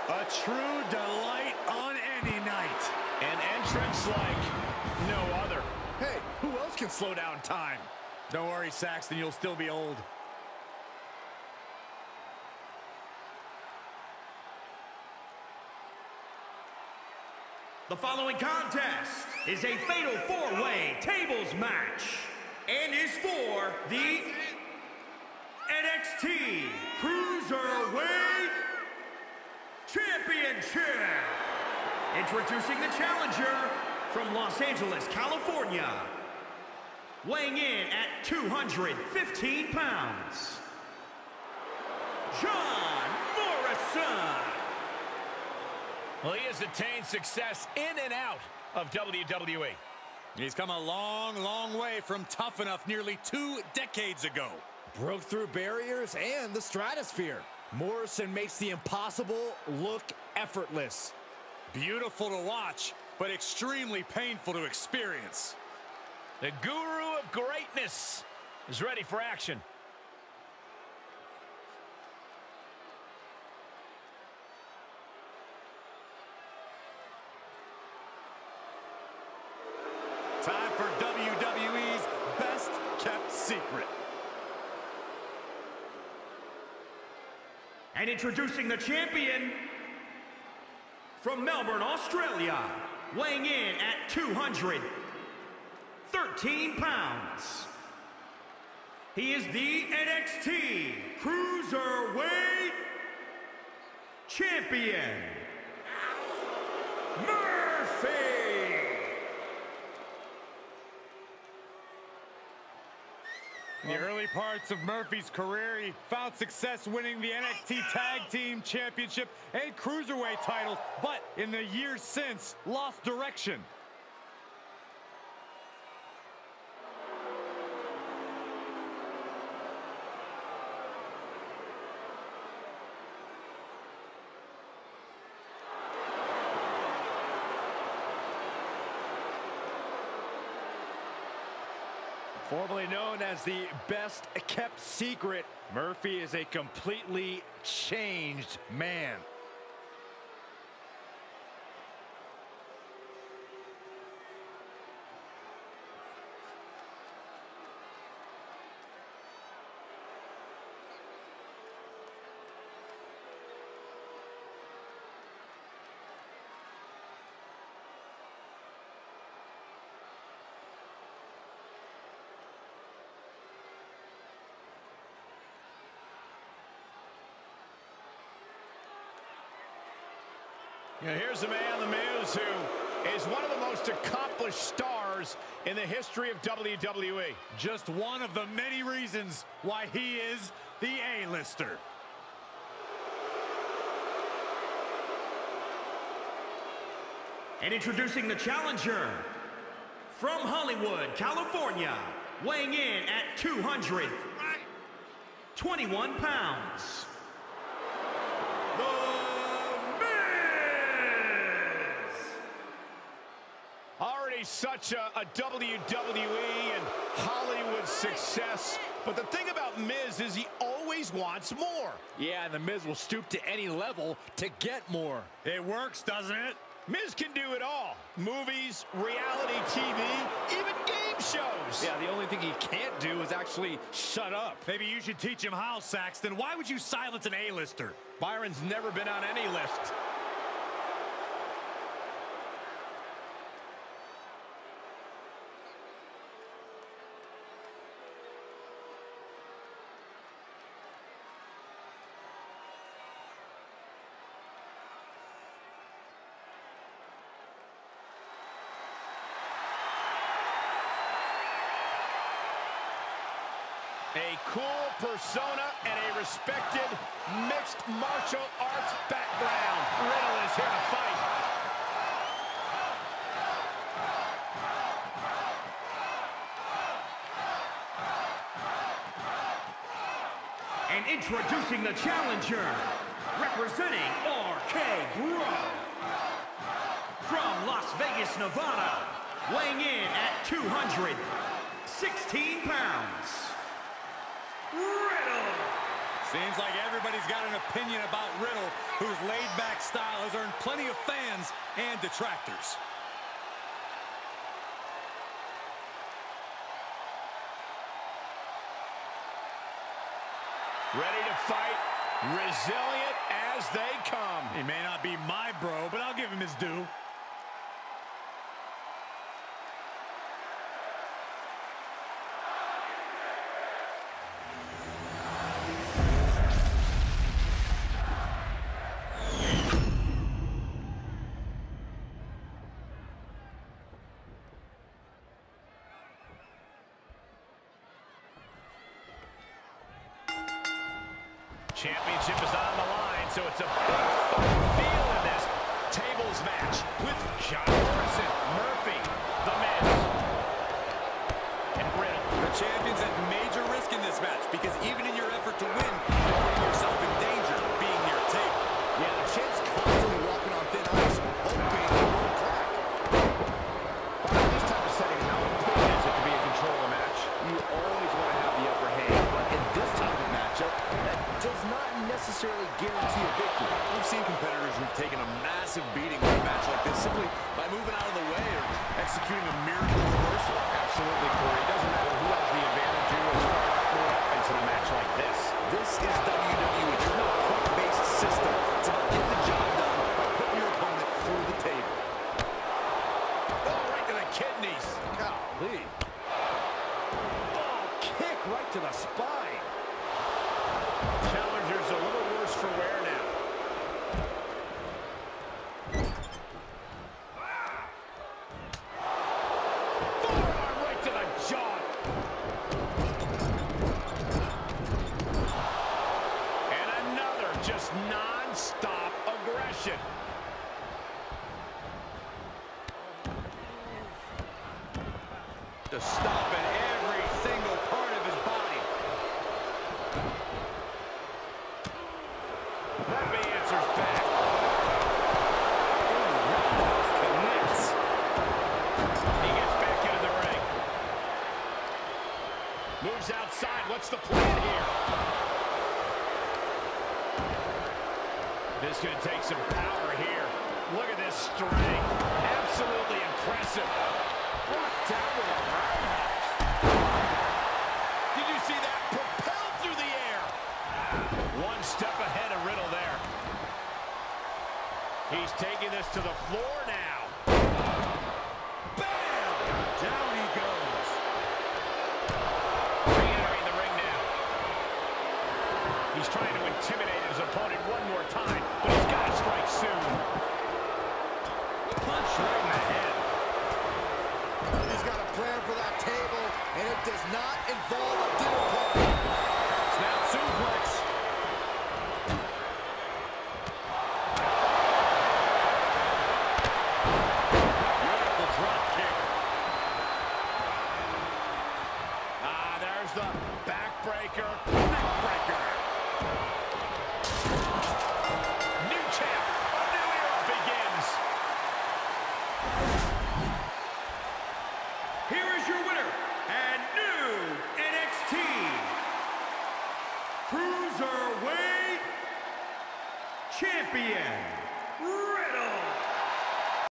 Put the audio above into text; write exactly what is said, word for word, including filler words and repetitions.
A true delight on any night. An entrance like no other. Hey, who else can slow down time? Don't worry, Saxton, you'll still be old. The following contest is a fatal four-way tables match and is for the N X T Cruiserweight Championship. Introducing the challenger from Los Angeles, California, weighing in at two hundred fifteen pounds, John Morrison. Well, he has attained success in and out of W W E. He's come a long, long way from Tough Enough nearly two decades ago. Broke through barriers and the stratosphere. Morrison makes the impossible look effortless. Beautiful to watch, but extremely painful to experience. The guru of greatness is ready for action. Time for W W E's best kept secret. And introducing the champion from Melbourne, Australia, weighing in at two hundred thirteen pounds. He is the N X T Cruiserweight Champion, Murphy. In the early parts of Murphy's career, he found success winning the N X T Tag Team Championship and Cruiserweight titles, but in the years since, lost direction. Formerly known as the best kept secret, Murphy is a completely changed man. Yeah, here's a man, The Miz, who is one of the most accomplished stars in the history of W W E. Just one of the many reasons why he is the A-lister. And introducing the challenger from Hollywood, California, weighing in at two hundred twenty-one pounds, The Already such a, a W W E and Hollywood success, but the thing about Miz is he always wants more. Yeah, and The Miz will stoop to any level to get more. It works, doesn't it? Miz can do it all. Movies, reality T V, even game shows. Yeah, the only thing he can't do is actually shut up. Maybe you should teach him how, Saxton. Why would you silence an A-lister? Byron's never been on any list. A cool persona and a respected mixed martial arts background. Riddle is here to fight. And introducing the challenger, representing R K Bro, from Las Vegas, Nevada, weighing in at two hundred sixteen pounds, Riddle Seems like everybody's got an opinion about Riddle, whose laid-back style has earned plenty of fans and detractors. Ready to fight, resilient as they come. He may not be my bro, but I'll give him his due. Championship is on the line, so it's a big fun feel in this tables match with John Morrison, Murphy, The Miz, and Riddle. The champion's at major risk in this match because even in your effort to win, you're putting yourself in danger being near a table. Yeah, the champ's constantly walking on thin ice, hoping he won't crack. But in this type of setting, how important is it to be in control of the match? You always want to have the upper hand, but in this type of matchup, that does not necessarily guarantee a victory. We've seen competitors who've taken a massive beating in a match like this simply by moving out of the way or executing a miracle reversal. Absolutely, Corey. It doesn't matter who has the advantage or as far as more offense in a match like this. This is W W E. There's no point-based system. It's about getting the job done by putting your opponent through the table. Oh, right to the kidneys. Golly. Oh, kick right to the spine. Challenger's a little worse for wear now. Forearm right to the jaw. And another just non-stop aggression. To stop at every single part of his body. Murphy answers back. Connects. He gets back into the ring. Moves outside. What's the plan here? This could take some power here. Look at this strength. Absolutely impressive. Brought down with a roundhouse. Did you see that? Propelled through the air. One step ahead of Riddle there. He's taking this to the floor now. Bam! Down he goes. Re-entering the ring now. He's trying to intimidate his opponent one more time, but he's got to strike soon. Punch right in the head. He's got a plan for that table, and it does not involve a dinner party. Snap suplex. Beautiful drop kick. Ah, there's the backbreaker, neckbreaker. New champ, a new era begins. Here is your winner and new N X T Cruiserweight Champion,